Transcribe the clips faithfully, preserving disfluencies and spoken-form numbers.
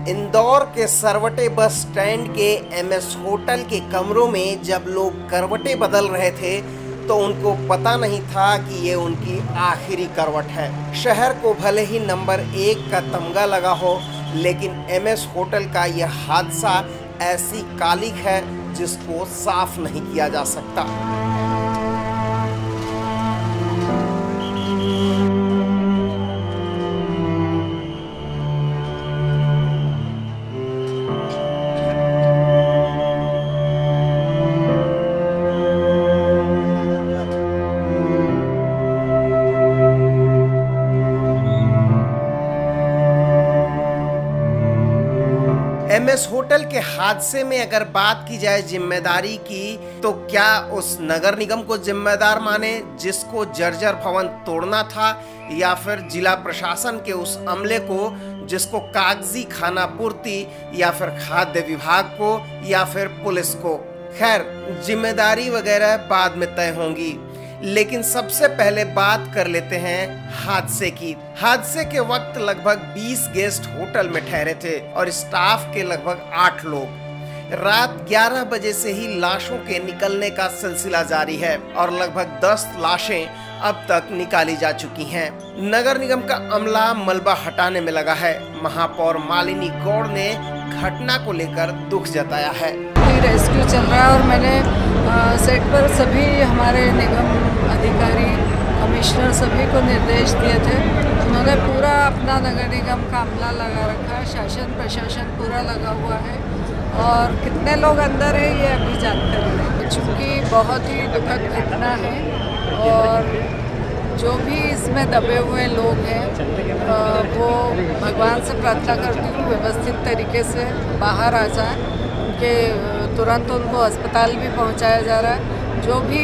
इंदौर के Sarwate bus stand के MS hotel के कमरों में जब लोग करवटें बदल रहे थे तो उनको पता नहीं था कि ये उनकी आखिरी करवट है। शहर को भले ही नंबर एक का तमगा लगा हो, लेकिन एमएस होटल का यह हादसा ऐसी कालिक है जिसको साफ नहीं किया जा सकता। एमएस होटल के हादसे में अगर बात की जाए जिम्मेदारी की, तो क्या उस नगर निगम को जिम्मेदार माने जिसको जर्जर भवन तोड़ना था, या फिर जिला प्रशासन के उस अमले को जिसको कागजी खाना पूर्ति, या फिर खाद्य विभाग को, या फिर पुलिस को? खैर, जिम्मेदारी वगैरह बाद में तय होंगी, लेकिन सबसे पहले बात कर लेते हैं हादसे की। हादसे के वक्त लगभग बीस गेस्ट होटल में ठहरे थे और स्टाफ के लगभग आठ लोग। रात ग्यारह बजे से ही लाशों के निकलने का सिलसिला जारी है और लगभग दस लाशें अब तक निकाली जा चुकी हैं। नगर निगम का अमला मलबा हटाने में लगा है। महापौर मालिनी गौड़ ने घटना को लेकर दुख जताया है। रेस्क्यू चल रहा है और मैंने आ, सेट पर सभी हमारे निगम अधिकारी, कमिश्नर सभी को निर्देश दिए थे। उन्होंने पूरा अपना नगर निगम का अमला लगा रखा है, शासन प्रशासन पूरा लगा हुआ है और कितने लोग अंदर है ये अभी जानकारी नहीं, चूँकि बहुत ही दुखद घटना है और जो भी इसमें दबे हुए लोग हैं वो भगवान से प्रार्थना करती हूँ व्यवस्थित तरीके से बाहर आ जाए। उनके तुरंत उनको अस्पताल भी पहुंचाया जा रहा है। जो भी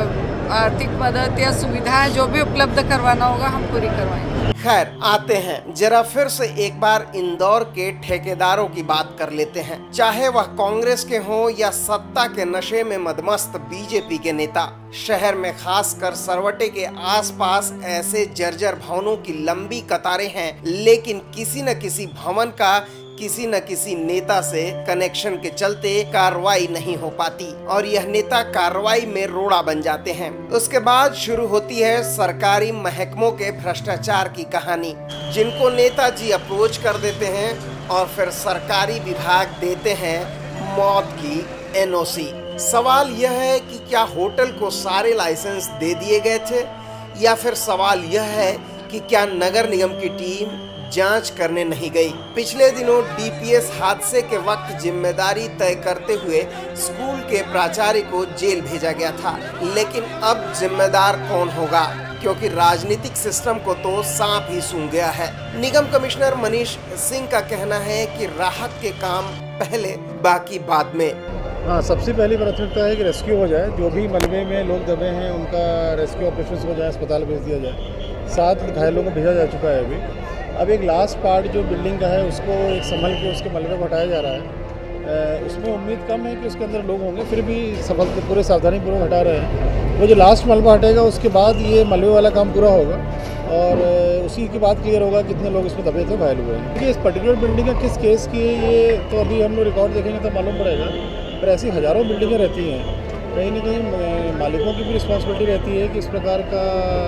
आर्थिक मदद या सुविधाएं जो भी उपलब्ध करवाना होगा हम पूरी करवाएंगे। खैर, आते हैं जरा फिर से एक बार इंदौर के ठेकेदारों की बात कर लेते हैं। चाहे वह कांग्रेस के हों या सत्ता के नशे में मदमस्त बीजेपी के नेता, शहर में खासकर सरवटे के आसपास ऐसे जर्जर भवनों की लंबी कतारें हैं, लेकिन किसी न किसी भवन का किसी न किसी नेता से कनेक्शन के चलते कार्रवाई नहीं हो पाती और यह नेता कार्रवाई में रोड़ा बन जाते हैं। उसके बाद शुरू होती है सरकारी महकमों के भ्रष्टाचार की कहानी, जिनको नेताजी अप्रोच कर देते हैं और फिर सरकारी विभाग देते हैं मौत की एनओसी। सवाल यह है कि क्या होटल को सारे लाइसेंस दे दिए गए थे, या फिर सवाल यह है कि क्या नगर निगम की टीम जांच करने नहीं गई। पिछले दिनों डीपीएस हादसे के वक्त जिम्मेदारी तय करते हुए स्कूल के प्राचार्य को जेल भेजा गया था, लेकिन अब जिम्मेदार कौन होगा, क्योंकि राजनीतिक सिस्टम को तो सांप ही सूंघ गया है। निगम कमिश्नर मनीष सिंह का कहना है कि राहत के काम पहले बाकी बाद में। हाँ, सबसे पहली प्राथमिकता है कि रेस्क्यू हो जाए। जो भी मलबे में लोग दबे हैं उनका रेस्क्यू ऑपरेशन हो जाए, अस्पताल भेज दिया जाए। सात घायलों को भेजा जा चुका है अभी। अब एक लास्ट पार्ट जो बिल्डिंग का है उसको एक संभल के उसके मलबे को हटाया जा रहा है। उसमें उम्मीद कम है कि उसके अंदर लोग होंगे, फिर भी सफल पूरे सावधानी पूर्वक हटा रहे हैं। वो जो लास्ट मलबा हटेगा उसके बाद ये मलबे वाला काम पूरा होगा और उसी की बात क्लियर होगा कितने लोग इसमें दबे थे, घायल हुए हैं। देखिए, इस पर्टिकुलर बिल्डिंग का किस केस की है ये तो अभी हम लोग रिकॉर्ड देखेंगे तो मालूम पड़ेगा, पर ऐसी हज़ारों बिल्डिंगें रहती हैं। कहीं ना कहीं मालिकों की भी रिस्पॉन्सिबिलिटी रहती है कि इस प्रकार का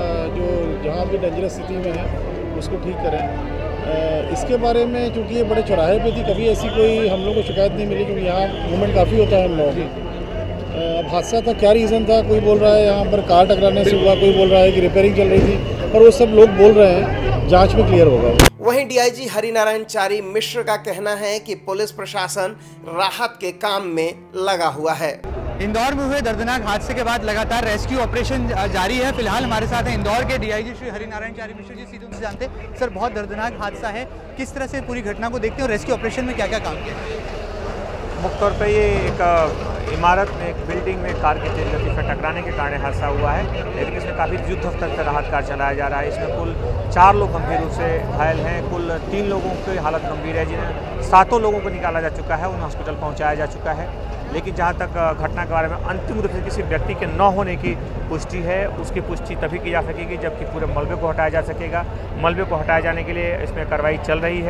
जो जहाँ भी डेंजरस स्थिति में है उसको ठीक करें। इसके बारे में चूँकि ये बड़े चौराहे पे थी, कभी ऐसी कोई हम लोग को शिकायत नहीं मिली, क्योंकि यहाँ मूवमेंट काफ़ी होता है हम लोगों की। अब हादसा था, क्या रीज़न था, कोई बोल रहा है यहाँ पर कार टकराने से हुआ, कोई बोल रहा है कि रिपेयरिंग चल रही थी, पर वो सब लोग बोल रहे हैं, जांच में क्लियर होगा। वहीं डीआईजी हरिनारायण चारी मिश्र का कहना है कि पुलिस प्रशासन राहत के काम में लगा हुआ है। इंदौर में हुए दर्दनाक हादसे के बाद लगातार रेस्क्यू ऑपरेशन जारी है। फिलहाल हमारे साथ हैं इंदौर के डीआईजी श्री हरिनारायण चारी मिश्र जी। सीधे उनसे जानते हैं, सर बहुत दर्दनाक हादसा है, किस तरह से पूरी घटना को देखते हैं और रेस्क्यू ऑपरेशन में क्या क्या काम किया? मुख्य तौर पर ये एक इमारत में, एक बिल्डिंग में कार की तेज गति से टकराने के कारण हादसा हुआ है, लेकिन इसमें काफ़ी युद्ध स्तर पर राहत कार्य चलाया जा रहा है। इसमें कुल चार लोग गंभीर रूप से घायल हैं, कुल तीन लोगों की हालत गंभीर है, जिन्हें सातों लोगों को निकाला जा चुका है, उन्हें हॉस्पिटल पहुँचाया जा चुका है। लेकिन जहाँ तक घटना के बारे में अंतिम रूप से किसी व्यक्ति के न होने की पुष्टि है, उसकी पुष्टि तभी की जा सकेगी जबकि पूरे मलबे को हटाया जा सकेगा। मलबे को हटाए जाने के लिए इसमें कार्रवाई चल रही है।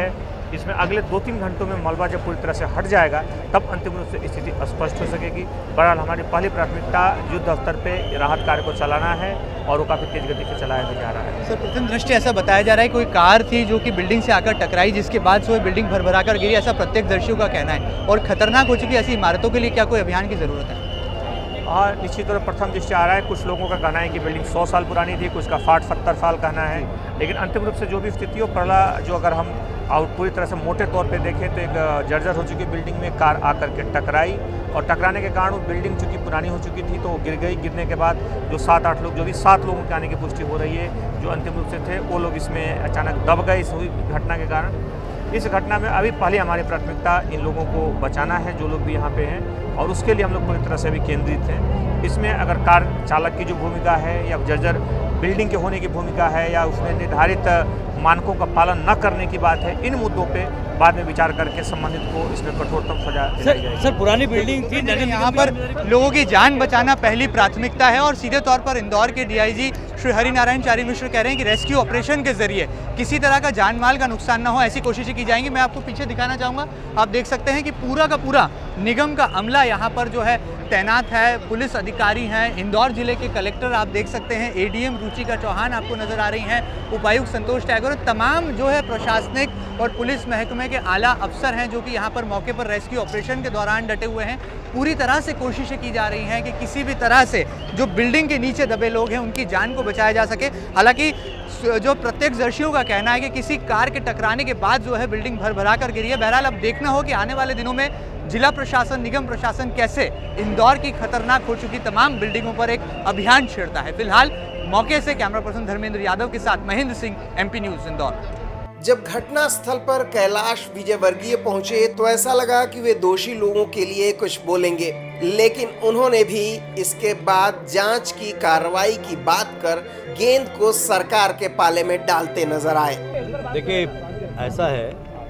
इसमें अगले दो तीन घंटों में मलबा जब पूरी तरह से हट जाएगा तब अंतिम रूप से स्थिति स्पष्ट हो सकेगी। बहरहाल हमारी पहली प्राथमिकता युद्ध स्तर पे राहत कार्य को चलाना है और वो काफ़ी तेज गति से चलाया भी जा रहा है। सर, प्रथम दृष्टि ऐसा बताया जा रहा है कोई कार थी जो कि बिल्डिंग से आकर टकराई, जिसके बाद से वो बिल्डिंग भरभरा कर गिरी, ऐसा प्रत्यक्षदर्शियों का कहना है। और खतरनाक हो चुकी ऐसी इमारतों के लिए क्या कोई अभियान की जरूरत है? हाँ, निश्चित तौर पर प्रथम दृष्टि आ रहा है। कुछ लोगों का कहना है कि बिल्डिंग सौ साल पुरानी थी, कुछ का साठ सत्तर साल कहना है, लेकिन अंतिम रूप से जो भी स्थिति हो, पहला जो अगर हम आउट पूरी तरह से मोटे तौर पे देखें तो एक जर्जर हो चुकी बिल्डिंग में कार आकर के टकराई और टकराने के कारण वो बिल्डिंग चूँकि पुरानी हो चुकी थी तो वो गिर गई। गिरने के बाद जो सात आठ लोग, जो भी सात लोगों के आने की पुष्टि हो रही है, जो अंतिम रूप से थे वो लोग इसमें अचानक दब गए इस हुई घटना के कारण। इस घटना में अभी पहले हमारी प्राथमिकता इन लोगों को बचाना है जो लोग भी यहाँ पे हैं, और उसके लिए हम लोग पूरी तरह से भी केंद्रित हैं। इसमें अगर कार चालक की जो भूमिका है या जर्जर बिल्डिंग के होने की भूमिका है या उसमें निर्धारित मानकों का पालन न करने की बात है, इन मुद्दों पे बाद में विचार करके संबंधित को इसमें कठोरतम सजा दी जाएगी। सर, पुरानी बिल्डिंग थी, यहाँ पर लोगों की जान बचाना पहली प्राथमिकता है और सीधे तौर पर इंदौर के डीआईजी श्री हरिनारायण चारी मिश्र कह रहे हैं कि रेस्क्यू ऑपरेशन के जरिए किसी तरह का जान माल का नुकसान ना हो, ऐसी कोशिशें की जाएंगी। मैं आपको पीछे दिखाना चाहूँगा, आप देख सकते हैं कि पूरा का पूरा निगम का अमला यहाँ पर जो है तैनात है, पुलिस अधिकारी हैं, इंदौर जिले के कलेक्टर आप देख सकते हैं, एडीएम रुचिका चौहान आपको नजर आ रही हैं, उपायुक्त संतोष टैगोर, तमाम जो है प्रशासनिक और पुलिस महकमे के आला अफसर हैं जो कि यहाँ पर मौके पर रेस्क्यू ऑपरेशन के दौरान डटे हुए हैं। पूरी तरह से कोशिशें की जा रही हैं कि किसी भी तरह से जो बिल्डिंग के नीचे दबे लोग हैं उनकी जान को बचाया जा सके। हालांकि जो प्रत्यक्षदर्शियों का कहना है कि किसी कार के टकराने के बाद जो है बिल्डिंग भर भरा कर गिरी है। बहरहाल अब देखना हो कि आने वाले दिनों में जिला प्रशासन, निगम प्रशासन कैसे इंदौर की खतरनाक हो चुकी तमाम बिल्डिंगों पर एक अभियान छेड़ता है। फिलहाल मौके से कैमरा पर्सन धर्मेंद्र यादव के साथ महेंद्र सिंह, एमपी न्यूज, इंदौर। जब घटना स्थल पर कैलाश विजयवर्गीय पहुंचे तो ऐसा लगा कि वे दोषी लोगों के लिए कुछ बोलेंगे, लेकिन उन्होंने भी इसके बाद जांच की कार्रवाई की बात कर गेंद को सरकार के पाले में डालते नजर आए। देखिए, ऐसा है,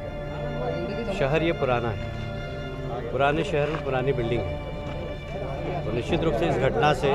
शहर ये पुराना है, पुराने शहर में पुरानी बिल्डिंग है, तो निश्चित रूप से इस घटना से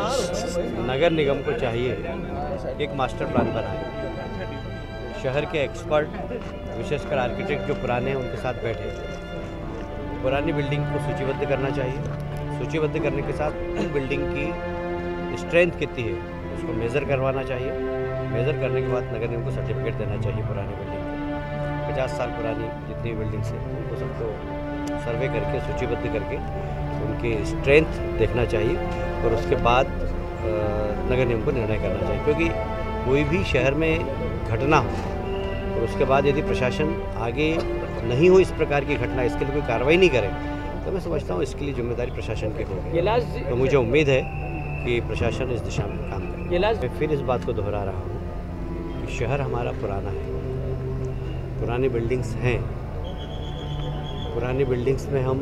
नगर निगम को चाहिए एक मास्टर प्लान बनाए। शहर के एक्सपर्ट, विशेषकर आर्किटेक्ट जो पुराने हैं, उनके साथ बैठे पुरानी बिल्डिंग को सूचीबद्ध करना चाहिए। सूचीबद्ध करने के साथ उन बिल्डिंग की स्ट्रेंथ कितनी है उसको मेज़र करवाना चाहिए। मेज़र करने के बाद नगर निगम को सर्टिफिकेट देना चाहिए पुरानी बिल्डिंग, पचास साल पुरानी जितनी बिल्डिंग्स हैं उनको सबको सर्वे करके सूचीबद्ध करके उनकी स्ट्रेंथ देखना चाहिए और उसके बाद नगर निगम को निर्णय करना चाहिए। क्योंकि कोई भी शहर में घटना हो और उसके बाद यदि प्रशासन आगे नहीं हो इस प्रकार की घटना, इसके लिए कोई कार्रवाई नहीं करे, तो मैं समझता हूँ इसके लिए जिम्मेदारी प्रशासन की होगी। तो मुझे उम्मीद है कि प्रशासन इस दिशा में काम करेगा। मैं फिर इस बात को दोहरा रहा हूँ कि शहर हमारा पुराना है, पुरानी बिल्डिंग्स हैं, पुरानी बिल्डिंग्स में हम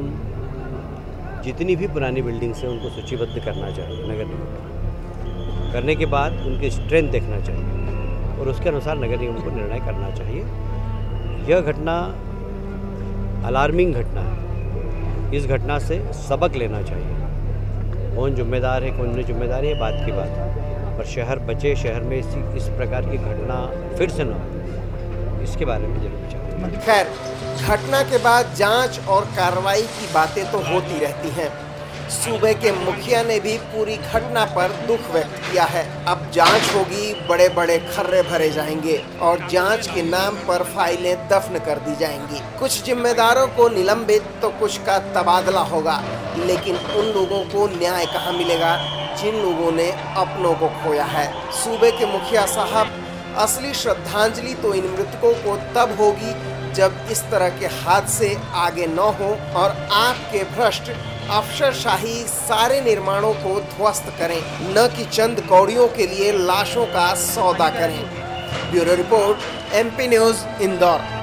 जितनी भी पुरानी बिल्डिंग्स हैं उनको सूचीबद्ध करना चाहिए नगर निगम, करने के बाद उनकी स्ट्रेंथ देखना चाहिए और उसके अनुसार नगर निगम को निर्णय करना चाहिए। यह घटना अलार्मिंग घटना है, इस घटना से सबक लेना चाहिए। कौन जिम्मेदार है, कौन नहीं जिम्मेदार है, बात की बात है, पर शहर बचे, शहर में इसी इस प्रकार की घटना फिर से न हो, इसके बारे में जरूर विचार। खैर, घटना के बाद जांच और कार्रवाई की बातें तो होती रहती हैं। सूबे के मुखिया ने भी पूरी घटना पर दुख व्यक्त किया है। अब जांच होगी, बड़े बड़े खर्रे भरे जाएंगे और जांच के नाम पर फाइलें दफन कर दी जाएंगी। कुछ जिम्मेदारों को निलंबित तो कुछ का तबादला होगा, लेकिन उन लोगों को न्याय कहाँ मिलेगा जिन लोगों ने अपनों को खोया है। सूबे के मुखिया साहब, असली श्रद्धांजलि तो इन मृतकों को तब होगी जब इस तरह के हादसे आगे न हो और आपके भ्रष्ट अफसरशाही सारे निर्माणों को ध्वस्त करें, न कि चंद कौड़ियों के लिए लाशों का सौदा करें। Bureau report, MP news, Indore.